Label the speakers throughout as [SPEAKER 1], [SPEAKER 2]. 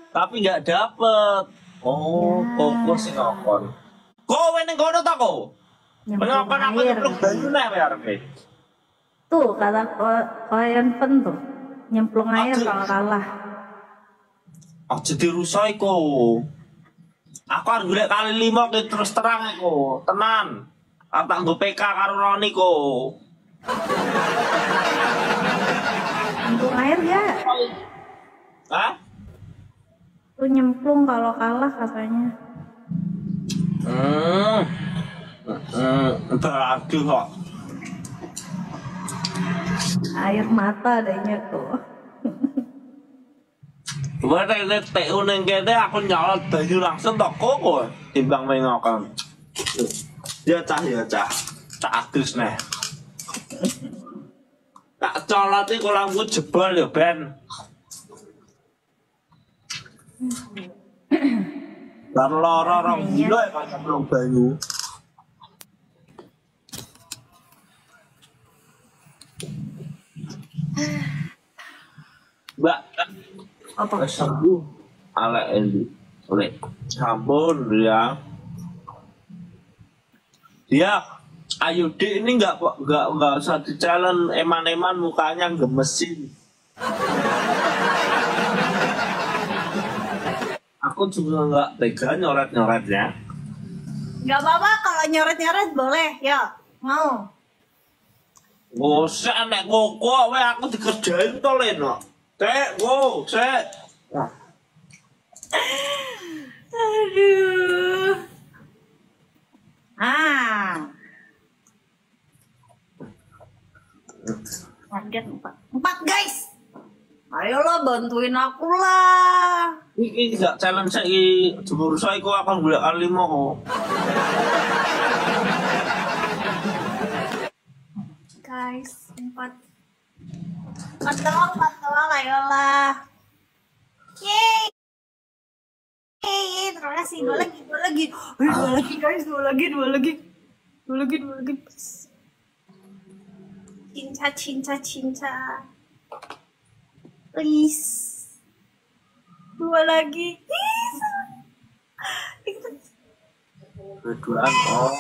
[SPEAKER 1] Tapi nggak dapet. Oh, koko sing ngokon. Kowe ning kono ta kok?
[SPEAKER 2] Nyemplung
[SPEAKER 1] Ngokon aku
[SPEAKER 2] air.
[SPEAKER 1] nyemplung banyu nek kowe arepe.
[SPEAKER 2] Tuh kata koen pen tuh. Nyemplung air kalau kalah.
[SPEAKER 1] Aja dirusoi kok. Aku arep golek kali 5 ki terus terang iku. Tenan. Aku tak nggo PK karo Roni kok.
[SPEAKER 2] Nyemplung air ya.
[SPEAKER 1] Hah?
[SPEAKER 2] Tuh nyemplung kalau kalah katanya.
[SPEAKER 1] Berarti kok.
[SPEAKER 2] Air mata adanya tuh.
[SPEAKER 1] Gue nek TU ning kene aku nyolot banyu langsung tok kok timbang mengokan. Ya cah. Tak adus neh. Tak colot iki kolamku jebol ya Ben. Bar lara rong dino kok nyemplung banyu. Mbak,
[SPEAKER 2] Apa?
[SPEAKER 1] sembuh alek endi. Oleh sampun ya. Dia Ayudi ini nggak usah di challenge eman-eman mukanya gemesin. Aku juga nggak tega nyoret-nyoretnya.
[SPEAKER 2] Gak apa-apa kalau nyoret-nyoret boleh. Yuk, mau.
[SPEAKER 1] Ngosek nek koko we aku dikerjain to Leno. Cek, wo, cek.
[SPEAKER 2] Aduh. Target 4 guys. Ayolah bantuin aku lah.
[SPEAKER 1] Ini nggak challenge saya jemur saya kok akan golek kali 5 kok.
[SPEAKER 2] Guys, 4 doang, ayolah. Yeay. Terima kasih. Dua lagi. Dua lagi guys, dua lagi. Cinta. Please. 2 lagi.
[SPEAKER 1] Berduaan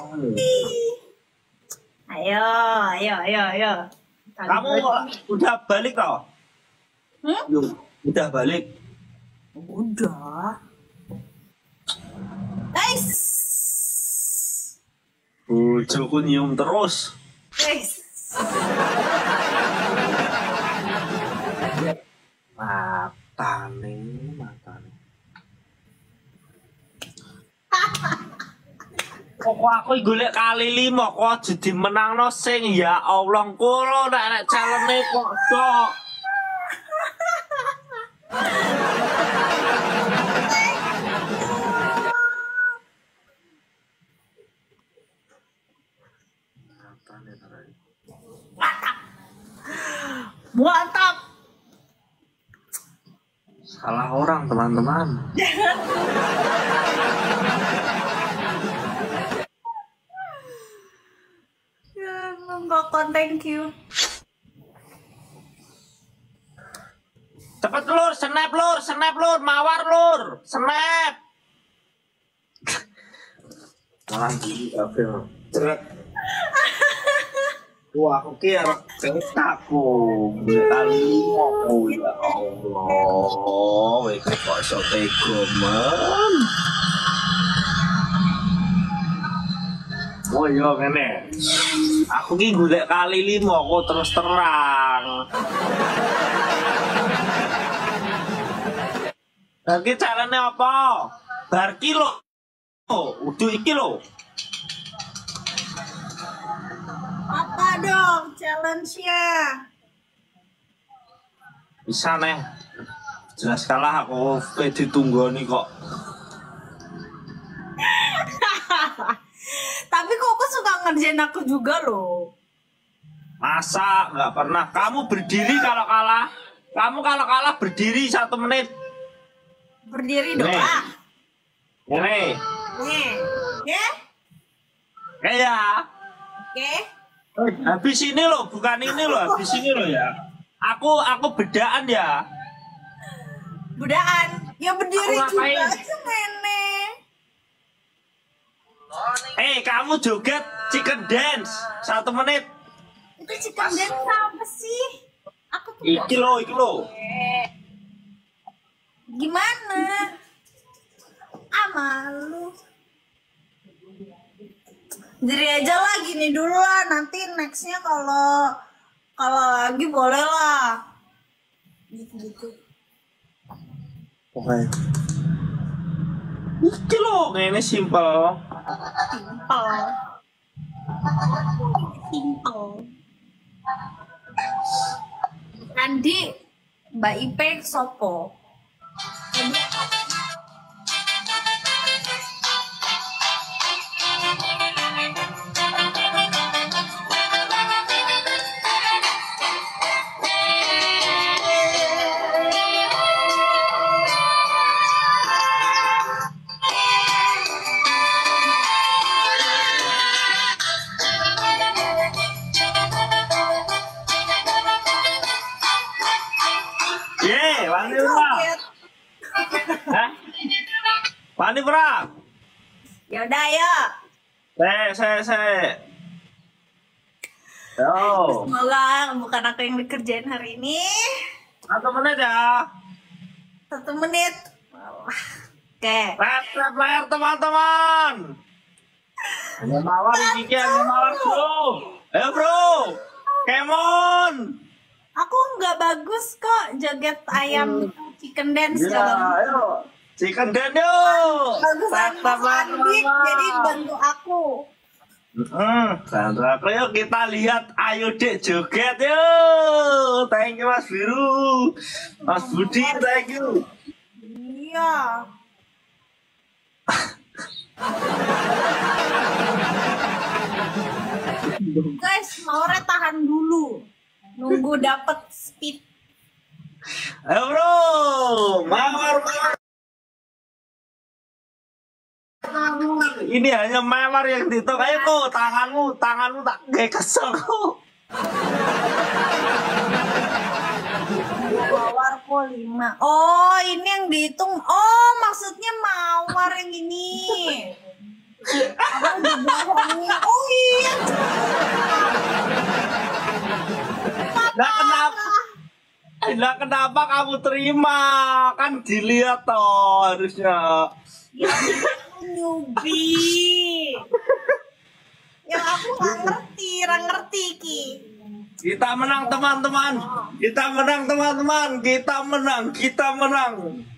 [SPEAKER 2] Ayo.
[SPEAKER 1] Kamu udah balik toh? Udah balik.
[SPEAKER 2] Udah. Guys.
[SPEAKER 1] Bojoku nyium terus.
[SPEAKER 2] Guys.
[SPEAKER 1] Matane. Kok aku golek kali 5 kok jadi menangno sing ya Allah kulo nek challenge kok sok.
[SPEAKER 2] Mantap.
[SPEAKER 1] Salah orang teman-teman.
[SPEAKER 2] Enggak kon, thank you.
[SPEAKER 1] Cepet lur, snap lur, mawar lur, snap. Malah gini kafe ceret. Wah, aku kira aku kali mau ya Allah, wes kok iso tega men. Oh iya ngene. Aku ki golek kali 5 kok terus terang. Lagi caranya apa? Bar ki lho. Udah iki lho.
[SPEAKER 2] Apa dong challenge-nya?
[SPEAKER 1] Bisa nih. Jelas kalah aku ditunggoni kok.
[SPEAKER 2] Tapi Koko suka ngerjain aku juga loh.
[SPEAKER 1] Masa nggak pernah? Kamu berdiri kalau kalah. Kamu kalau kalah berdiri 1 menit.
[SPEAKER 2] Berdiri doa.
[SPEAKER 1] Nih.
[SPEAKER 2] Nih. Ya?
[SPEAKER 1] Kayak.
[SPEAKER 2] Oke.
[SPEAKER 1] Habis ini loh, bukan ini loh, habis ini loh ya. Aku bedaan ya.
[SPEAKER 2] Budaan.
[SPEAKER 3] Ya berdiri
[SPEAKER 1] Aku
[SPEAKER 3] juga
[SPEAKER 1] ngapain?
[SPEAKER 3] aja nenek.
[SPEAKER 1] Kamu joget chicken dance 1 menit.
[SPEAKER 3] Itu chicken dance apa sih? Aku tuh
[SPEAKER 1] Iki lo.
[SPEAKER 3] gimana? Malu. Jadi aja lah gini dulu lah. Nanti nextnya kalau lagi boleh lah. Gitu.
[SPEAKER 1] Oke. Iki lo, ini simple.
[SPEAKER 3] Simple. Andi, Mbak Ipe sopo.
[SPEAKER 1] Wani ora? Hah? Wani ora?
[SPEAKER 3] Yaudah ayo.
[SPEAKER 1] Se. Yo.
[SPEAKER 3] Semoga bukan aku yang dikerjain hari ini.
[SPEAKER 1] 1 menit ya.
[SPEAKER 3] 1 menit. Oke.
[SPEAKER 1] Layar teman-teman. Hanya mawar bro. Ayo bro. Kemon.
[SPEAKER 3] Aku nggak bagus kok joget ayam chicken dance
[SPEAKER 1] Ya, ayo. Chicken dance yuk.
[SPEAKER 3] bagusan Mas Andik, jadi bantu aku.
[SPEAKER 1] Bantu aku yuk, kita lihat. Ayo dek joget yuk. Thank you Mas Biru. Mas Budi, thank you.
[SPEAKER 3] Iya. Guys, Maure tahan dulu. Nunggu dapet speed.
[SPEAKER 1] Ayo bro. Mawar. Ini hanya mawar yang ditok. Ayo kok tanganmu tak kayak kesel kok.
[SPEAKER 3] Mawar kok 5. Oh, ini yang dihitung. Oh, maksudnya mawar yang ini. Abang dibohongin. Oh iya.
[SPEAKER 1] Nah kenapa kamu terima? Kan dilihat toh harusnya.
[SPEAKER 3] Ya, aku newbie. Yang aku nggak ngerti Ki.
[SPEAKER 1] Kita menang teman-teman. Kita menang.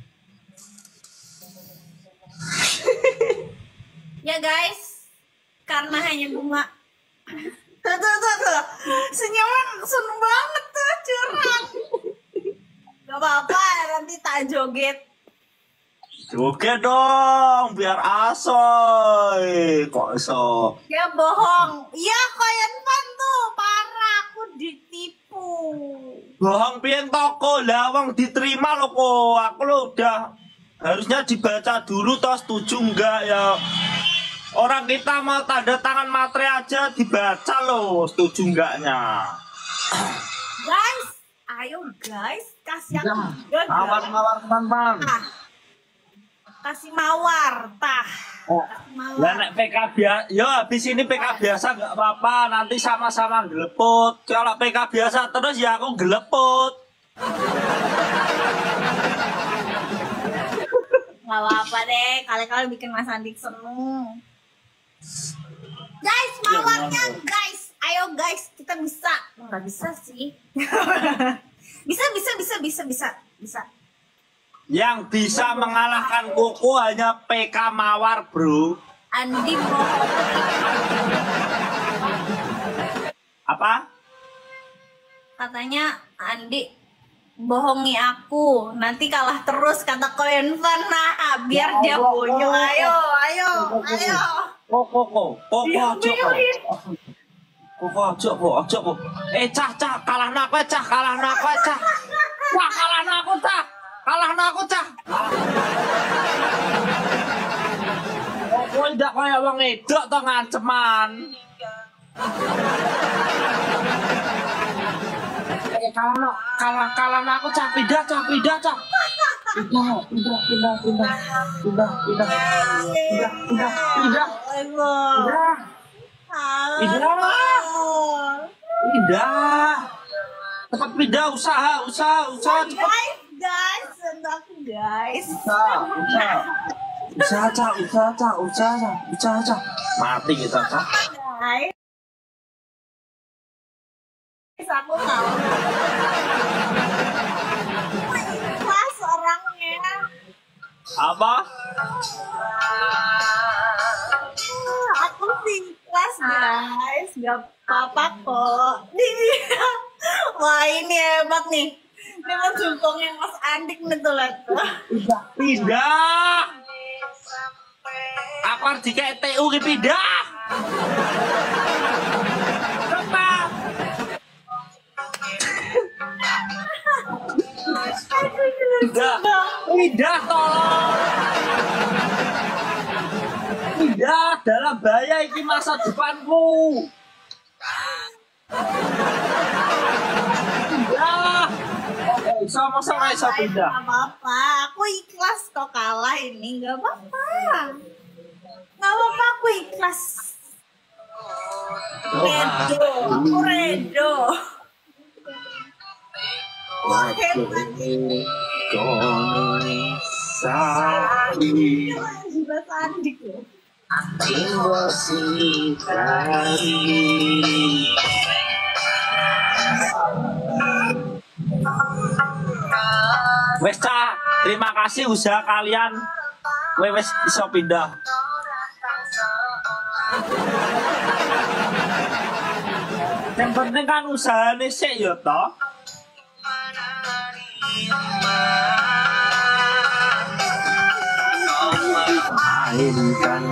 [SPEAKER 3] Ya guys, karena hanya bunga. Tuh. Senyuman seneng banget tuh, curang. Gak apa-apa, nanti tak joget.
[SPEAKER 1] Joget dong, biar asoy. Kok iso?
[SPEAKER 3] Ya bohong. Iya, koyan pan tuh, parah. Aku ditipu.
[SPEAKER 1] Bohong pian toko lawang diterima lo kok. Aku lo udah harusnya dibaca dulu toh setuju enggak ya. Orang kita mau tanda tangan materai aja dibaca lo setuju enggaknya.
[SPEAKER 3] Guys, ayo guys, kasih aku juga.
[SPEAKER 1] Mawar teman-teman.
[SPEAKER 3] Kasih mawar, tah. Kasih mawar.
[SPEAKER 1] Lah nek PK biasa, yo habis ini PK biasa nggak apa-apa, nanti sama-sama geleput. Kalau PK biasa terus ya aku geleput.
[SPEAKER 3] Gak apa-apa deh, kali-kali bikin Mas Andik seneng. Guys, mawarnya guys. Ayo guys, kita bisa. Nggak bisa sih. bisa.
[SPEAKER 1] Yang bisa mengalahkan Koko hanya PK Mawar, bro.
[SPEAKER 3] Andi bohong.
[SPEAKER 1] Apa?
[SPEAKER 3] Katanya Andi bohongi aku. Nanti kalah terus kata Koyan Fan. Nah, biar dia bonyok. Ayo.
[SPEAKER 1] Koko ojo. Cah, kalah aku, cah. Kalah aku, cah. Koko ndak kaya wong edok to nganceman. Kalah aku, cah. Pindah, cah. Pindah. Cepat pindah, usaha cepat.
[SPEAKER 3] Guys, sendak guys.
[SPEAKER 1] Usaha. Mati kita, Cak.
[SPEAKER 3] Guys, aku tahu. Ikhlas orangnya.
[SPEAKER 1] Apa?
[SPEAKER 3] Aku sih ikhlas guys, gak apa-apa kok. Wah ini hebat nih. Ini kan jungkongnya Mas Andik nih tuh lihat.
[SPEAKER 1] Pindah. Aku harus di TU ki pindah. Cepat. Pindah tolong. Pindah dalam bahaya ini masa depanku. Pindah. Sama-sama bisa pindah.
[SPEAKER 3] Gak apa-apa, aku ikhlas kok kalah ini, gak apa-apa. Gak apa-apa, aku ikhlas. Aku redo. Wah hebat ini. Mas Andik loh.
[SPEAKER 1] Wes Cak, terima kasih usaha kalian. Wes bisa pindah. Yang penting kan usahanya sih ya toh. Mainkan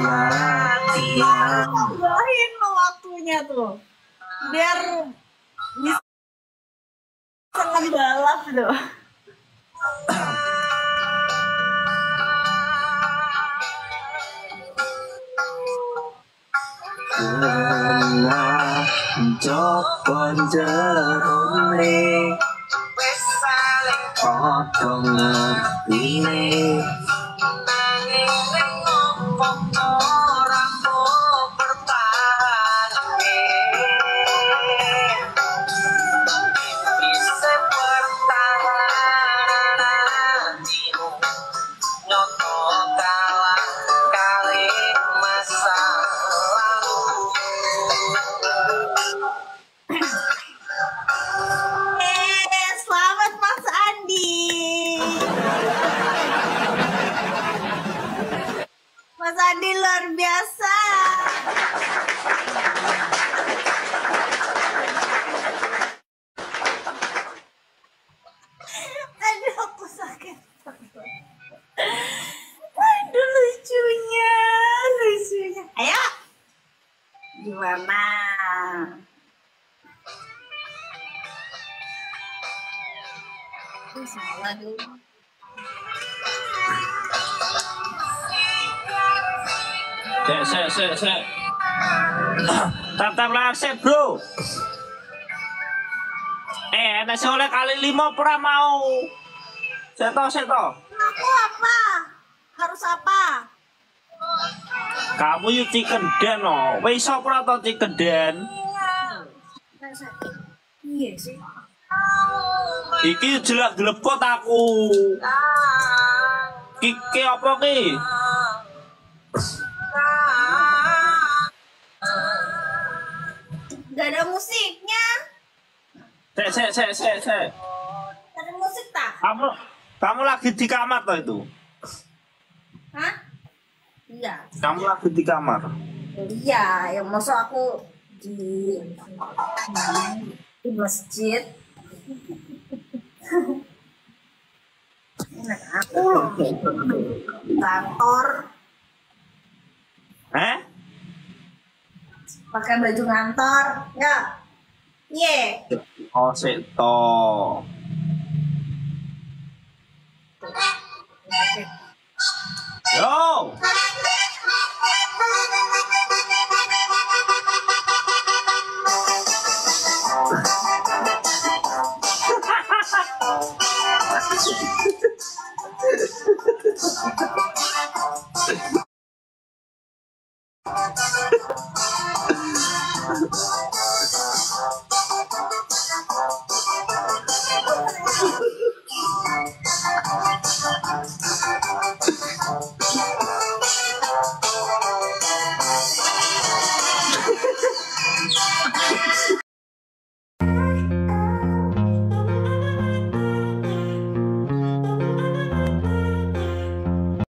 [SPEAKER 3] Tambahin lo waktunya tuh. Biar bisa ngebalap tuh.
[SPEAKER 1] Jokon jerone wis saling padha ngertine nanging ngopo ora mau bertahan bisa bertahan nyoto kalah kali masa
[SPEAKER 3] Selamat Mas Andi. Mas Andi luar biasa. Aduh aku sakit. Aduh lucunya. Ayo. Gimana? Salah dulu.
[SPEAKER 1] Sek. Tap langsung bro. Nek oleh kali 5 pura mau. Seto.
[SPEAKER 3] Aku apa? Harus apa?
[SPEAKER 1] Kamu yuk chicken den no. Wis iso pura to chicken den.
[SPEAKER 3] Iya sih.
[SPEAKER 1] Iki jelek glepot aku. Ki apa ki?
[SPEAKER 3] Gak ada musiknya.
[SPEAKER 1] Sek.
[SPEAKER 3] Ada musik tak?
[SPEAKER 1] Kamu lagi di kamar toh itu?
[SPEAKER 3] Hah? Iya.
[SPEAKER 1] Kamu lagi di kamar.
[SPEAKER 3] Iya, yang masuk aku di masjid. Nah, aku kantor pakai baju kantor ya.
[SPEAKER 1] Oh seto. Yo.